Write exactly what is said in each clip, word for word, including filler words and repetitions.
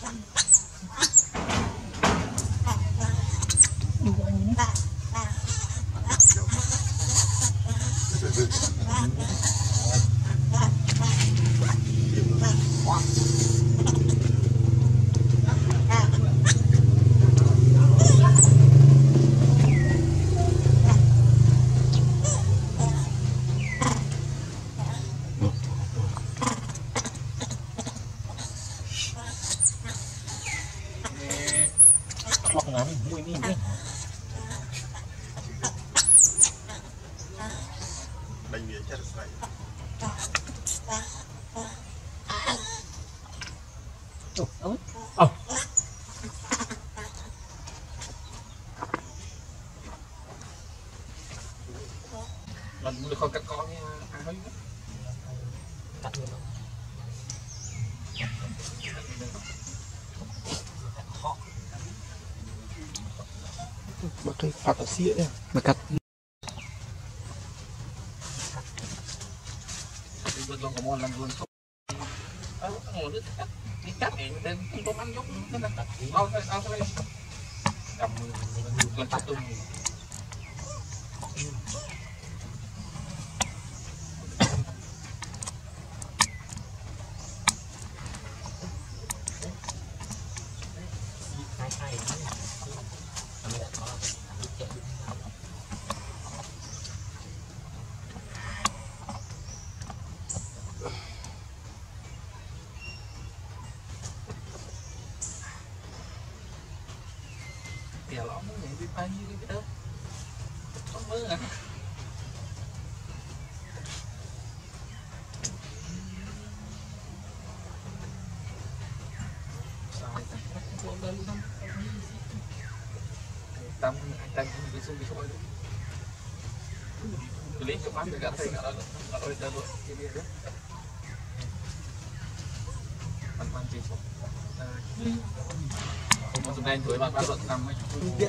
Mình mua con cắt con nha, ăn hết. Cắt luôn không? Bắt cái phạt ở xịa đấy mà cắt. Mình còn có một lần luôn không. Ờ, ngồi đứt cắt, đi cắt này nên không có ăn dốc nó đang cắt. Ao thôi, ao thôi. Cầm lên cắt tung. Kìa lõ nó đi bay như cái đó không mơ à tâm tâm bị xung bị sôi lấy cho bắn được cả thầy cả đó rồi đây rồi kia kia đó bắn bắn chỉ số không có đen tuổi bạn bắt luận năm ấy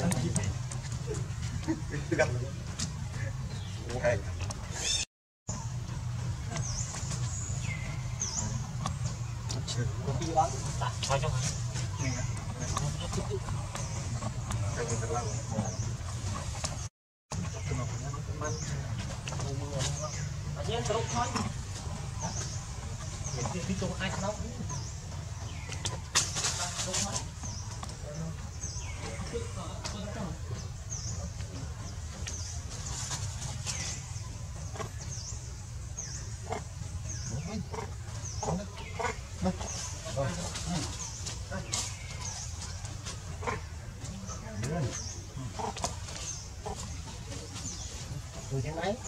Từ trên máy.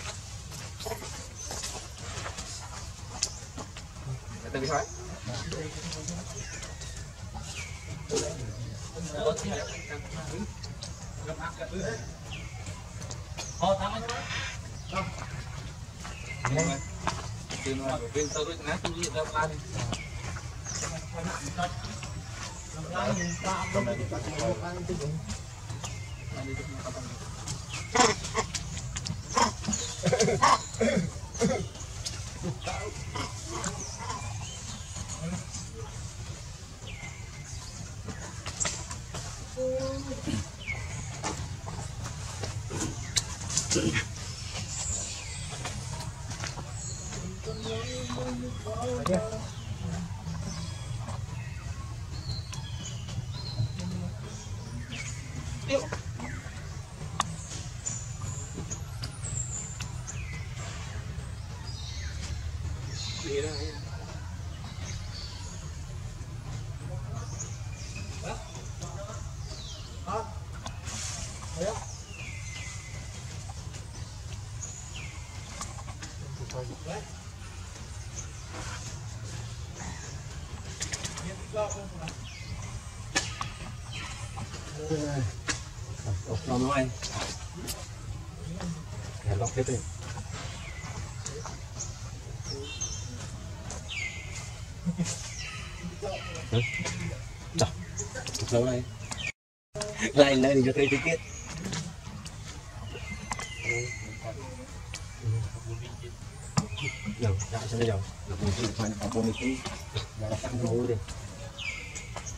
Từ cái Ồ, tao mới nói. Từ nó bên sau đôi nát tôi đi ra qua đi. Làm gì ta không được bắt đầu ăn cái gì. Đi ra đây. Làm nó anh. Để lọc hết đi. Chà, lâu này. Lại nơi thì cho thấy tiết. Dầu, đã cho dầu. Là một cái phần ở bên này là tăng lỗ đi.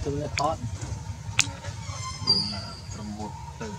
tôi thoát một từ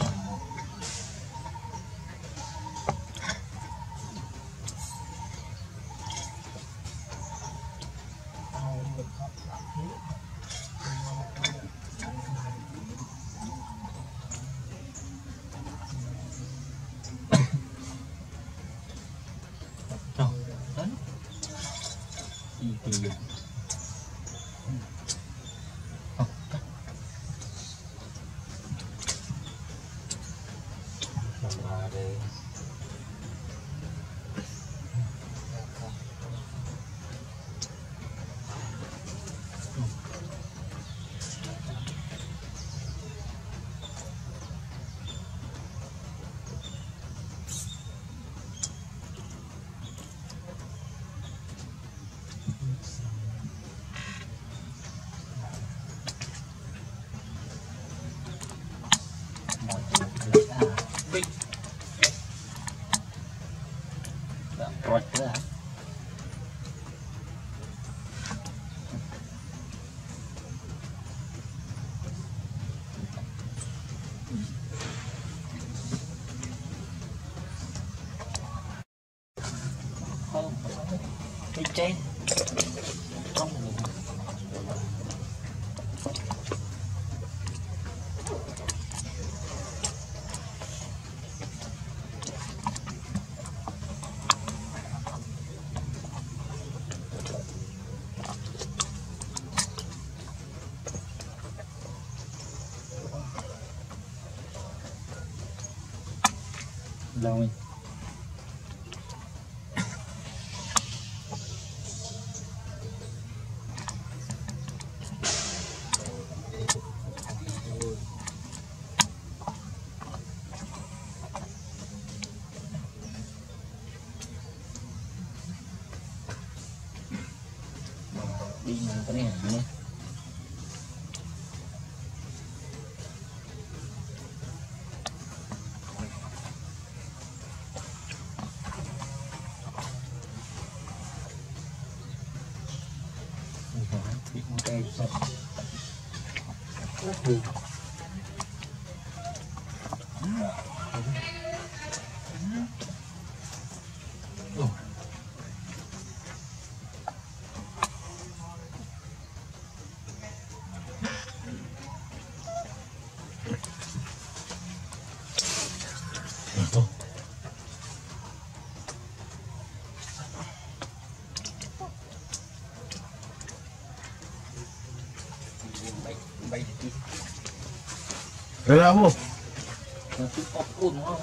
rồi nữa hả? Không, cái trên không rồi đi những cái này nhé. Okay, so Bravo. nó cứ có cuốn nó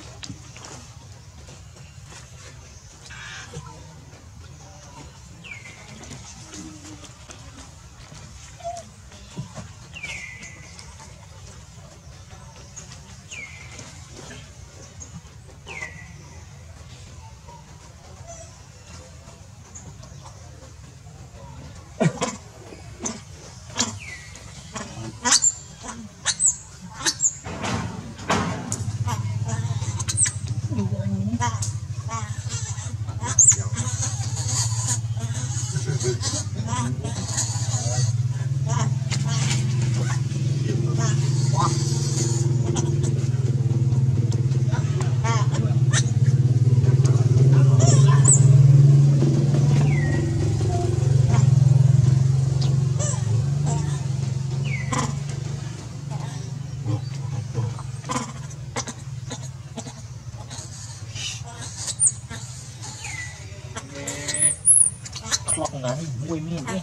lọc ngắn mùi miên đi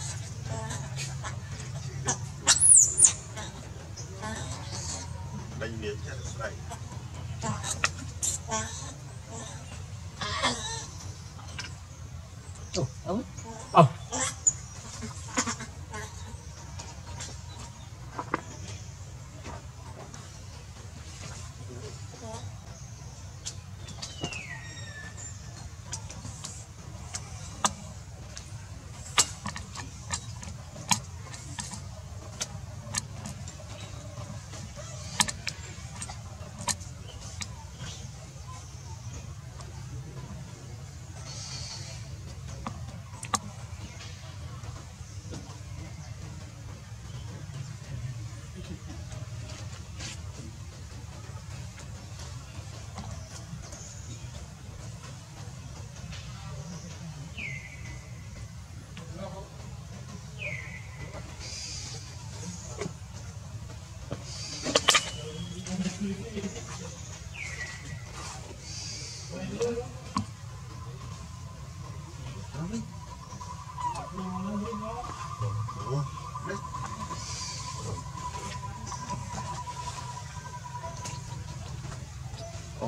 Đánh miếng cho đây. Ồ, ống Ờ.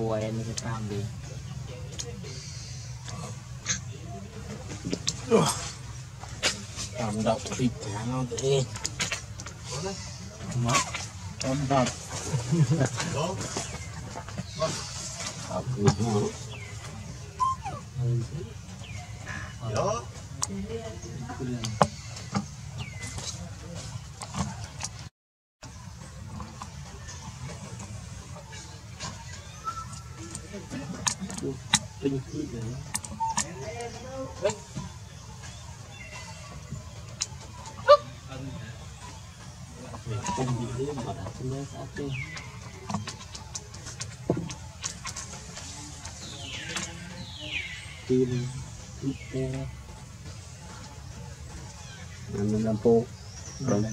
quay nó cái cam đi cảm động thịt cá nó thế mất em đập học được ngon đó tinh khí đấy không gì đấy mà đặt trên đấy sao thế tim thịt tê ăn làm po rồi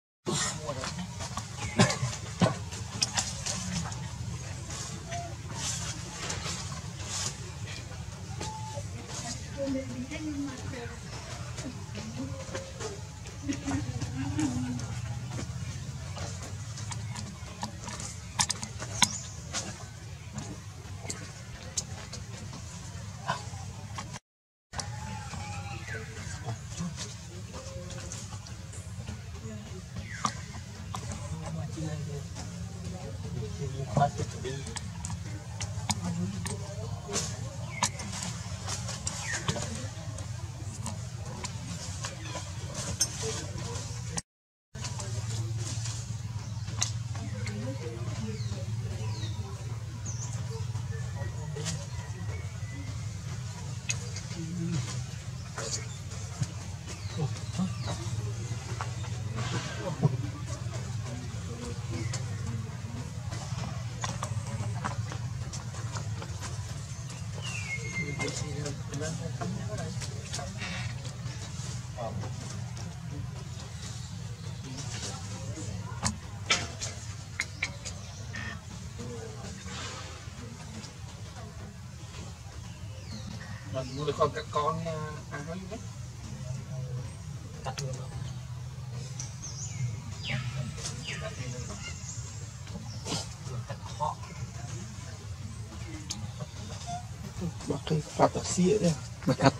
mình mua được con các con ăn nói gì cắt luôn không bác cái phạt đặc sĩ đấy mà cắt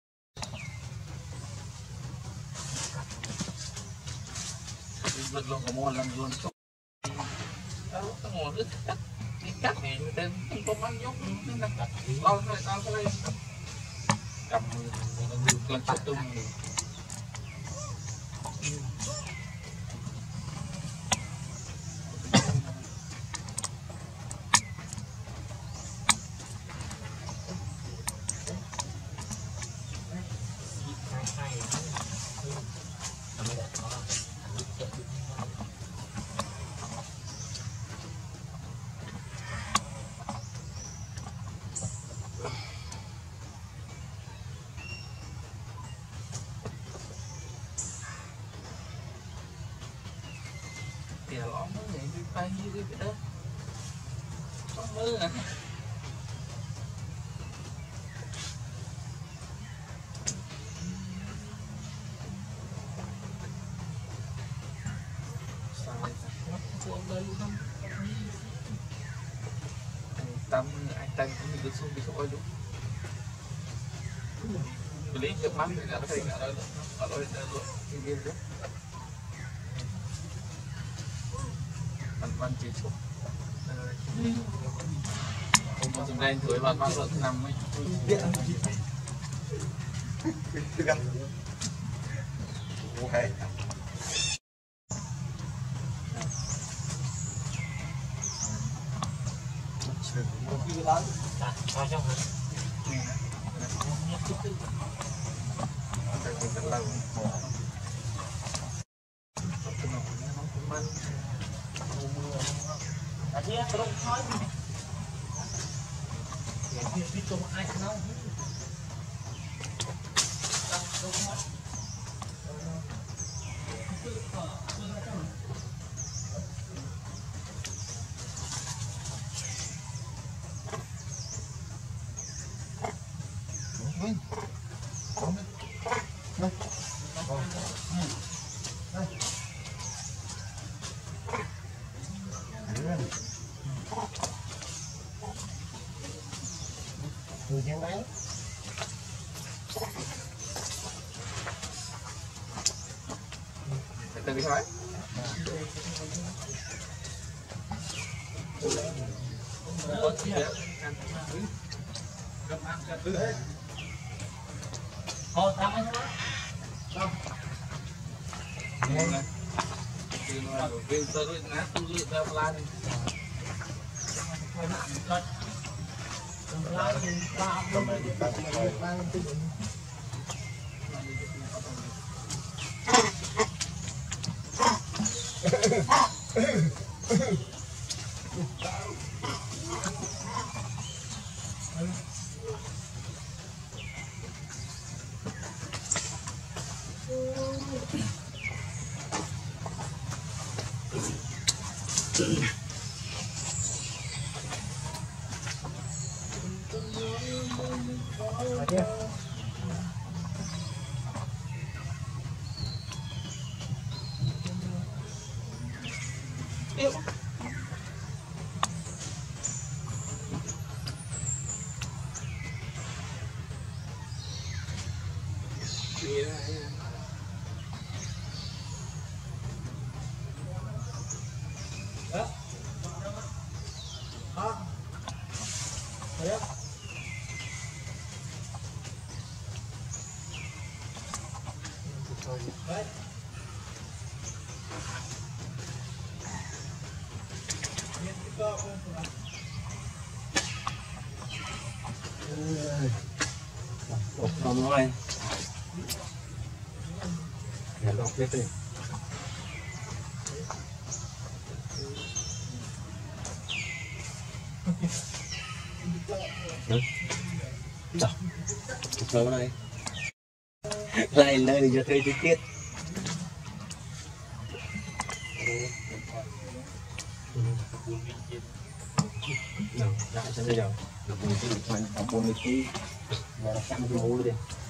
mình luôn có mua lần luôn đâu có ngồi đứt cắt đi cắt thì tên không có ăn dốc nó cắt con thôi con thôi cầm lên chặt tung thì là lõm nó vậy đi bay như cái đó có mưa à tâm anh tăng cũng được xuống bị sôi đúng lý chụp mắt thì là thấy ở đây ở đây luôn cái game đó bạn bạn chỉ chụp không có dùng đen tuổi bạn bạn vẫn nằm ấy ok vào trong hả? người dân đấy từ thôi thôi tao ấy thôi Viên tôi nói nát tôi lựa theo lan Ủa, không nói nhà đọc biết đi chào lâu này lại nơi cho thuê chi tiết nào lại cho bây giờ được một cái mình ở bốn mươi kg và trăm kg đi